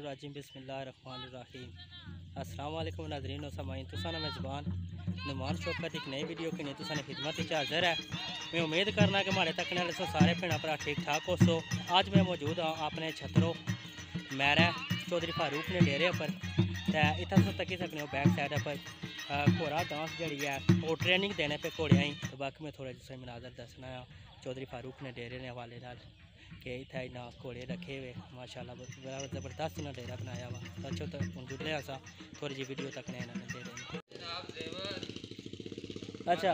शैतानिर्रजीम बिस्मिल्लाहिर्रहमानिर्रहीम। अस्सलाम वालेकुम नाज़रीन और समाइन तुसा ना मेज़बान नुमान शौकत एक नई वीडियो की नहीं तुसा ने खिदमत हाज़र है। मैं उम्मीद करना कि हमारे तकने वाले सारे भैन भरा ठीक ठाक हो सो। आज मैं मौजूद हाँ अपने छतरों मैरा चौधरी फारूक ने डेरे पर इतना तुम तकी सकने हो बैक साइड पर घोड़ा डांस जी है वो ट्रेनिंग देने पे घोड़िया ही। तो बाकी मैं थोड़ा जिसमें मनाजर दसना चौधरी फारूक ने डेरे ने हवाले नाल कि इतना इन्ना घोड़े रखे हुए माशाल्लाह बड़ा ज़बरदस्त इन्हें डेरा बनाया वा। अच्छो तो जुड़े असा थोड़ी जी वीडियो तक ने इन्होंने डेरे अच्छा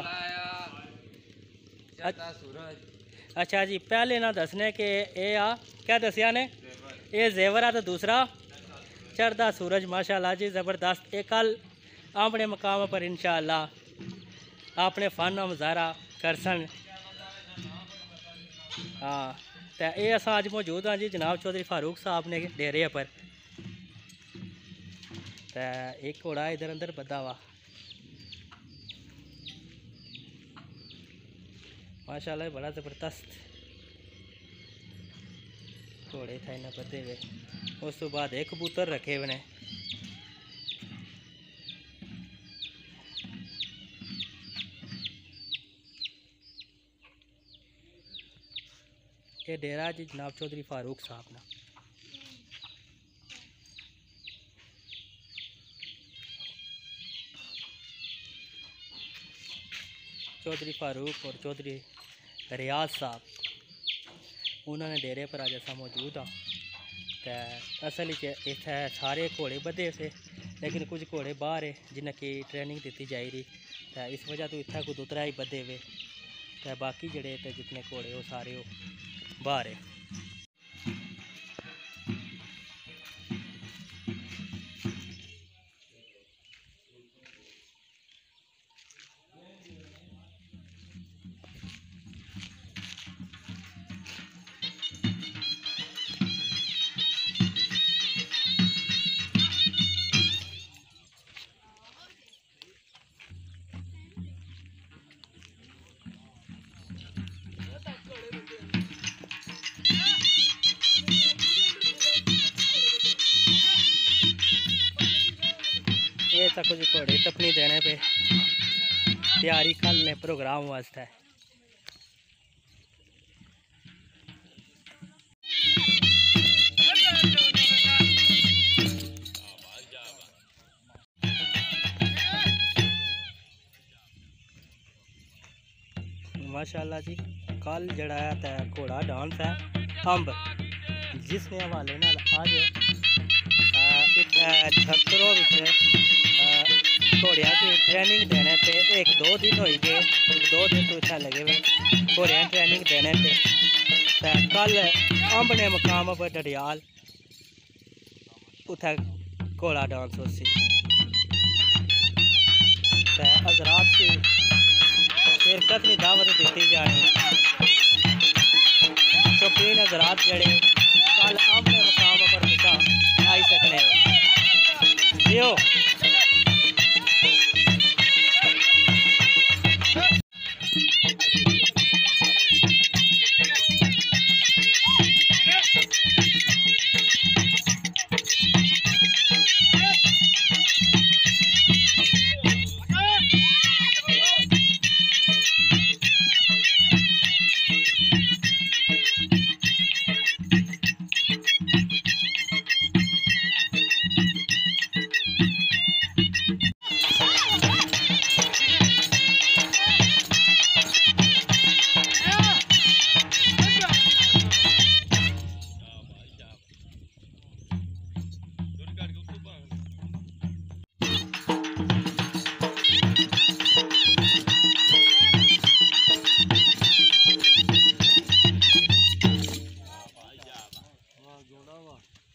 अच्छा जी। पहले ना दसने कि ये आ क्या दसिया ने ये जेवर आ तो दूसरा चढ़दा सूरज माशाल्लाह जी ज़बरदस्त। ये कल अपने मकाम पर इंशाअल्लाह अपने फन का मुजाहरा करसन। हाँ तो ये अस अज मौजूद हाँ जी जनाब चौधरी फारूक साहब ने डेरे पर। तो एक घोड़ा इधर अंदर बदा वा माशाल्लाह बड़ा ज़बरदस्त घोड़े थे इन्हें बदे हुए। उस तो बाद एक कबूतर रखे हुए ने। ये डेरा जी जनाब चौधरी फारूक साहब ना। चौधरी फारूक और चौधरी रियाज साहब उन्होंने डेरे पर अज अस मौजूद हाँ। तो असल इतने सारे घोड़े बधे से लेकिन कुछ घोड़े बाहर है जिन्हें की ट्रेनिंग दी जाए रही। तो इस वजह तो इतना कुछ उतरा ही बधे हुए। तो बाकी जड़े तो जितने घोड़े वो सारे वो बाहर है। ये तक कुछ घोड़े तपनी देने पे तैयारी कर ले प्रोग्राम वास्ते। माशाल्लाह जी कल जड़ा है घोड़ा डांस है अंब जिसके हवाले नाल अज छतरों घोड़िया की ट्रेनिंग देने पे एक दो दिन हो गए। एक दो दिन तो इतना लगे हुए घोड़िया ट्रेनिंग देने पे। कल अंब ने मकाम पर डडियाल उथे घोड़ा डांस हो सी। हजरात की शिरकत की दावत दी जानी। शौकीन हजरात जड़े कल अंब ने मकाम पर तुसा आई सकने हो। जोड़ा हुआ